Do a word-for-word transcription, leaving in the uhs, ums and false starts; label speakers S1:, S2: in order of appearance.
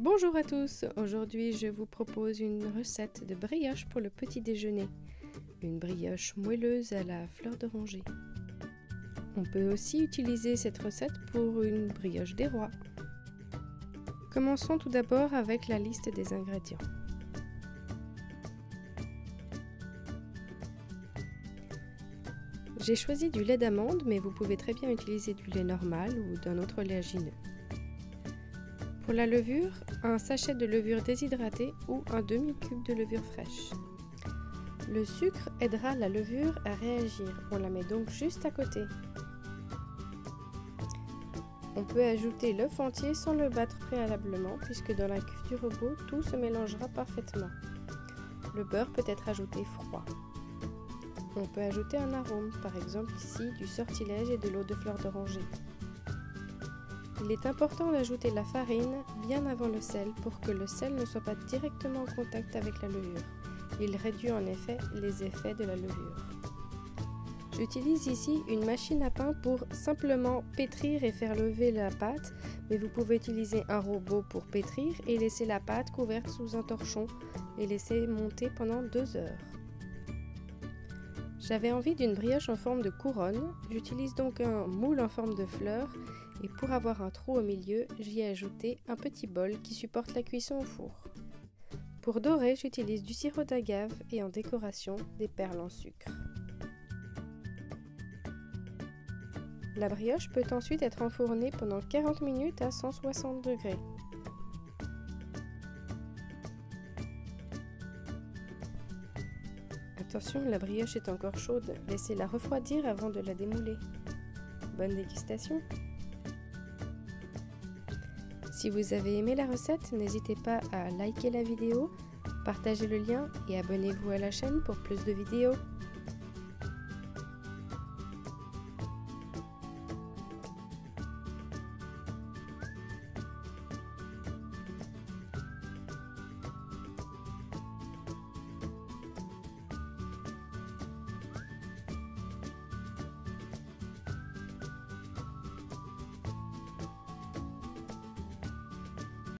S1: Bonjour à tous, aujourd'hui je vous propose une recette de brioche pour le petit déjeuner. Une brioche moelleuse à la fleur d'oranger. On peut aussi utiliser cette recette pour une brioche des rois. Commençons tout d'abord avec la liste des ingrédients. J'ai choisi du lait d'amande, mais vous pouvez très bien utiliser du lait normal ou d'un autre léagineux. Pour la levure, un sachet de levure déshydratée ou un demi-cube de levure fraîche. Le sucre aidera la levure à réagir, on la met donc juste à côté. On peut ajouter l'œuf entier sans le battre préalablement puisque dans la cuve du robot, tout se mélangera parfaitement. Le beurre peut être ajouté froid. On peut ajouter un arôme, par exemple ici du sortilège et de l'eau de fleur d'oranger. Il est important d'ajouter la farine bien avant le sel pour que le sel ne soit pas directement en contact avec la levure. Il réduit en effet les effets de la levure. J'utilise ici une machine à pain pour simplement pétrir et faire lever la pâte, mais vous pouvez utiliser un robot pour pétrir et laisser la pâte couverte sous un torchon et laisser monter pendant deux heures. J'avais envie d'une brioche en forme de couronne, j'utilise donc un moule en forme de fleur et pour avoir un trou au milieu, j'y ai ajouté un petit bol qui supporte la cuisson au four. Pour dorer, j'utilise du sirop d'agave et en décoration, des perles en sucre. La brioche peut ensuite être enfournée pendant quarante minutes à cent soixante degrés. Attention, la brioche est encore chaude, laissez-la refroidir avant de la démouler. Bonne dégustation! Si vous avez aimé la recette, n'hésitez pas à liker la vidéo, partager le lien et abonnez-vous à la chaîne pour plus de vidéos.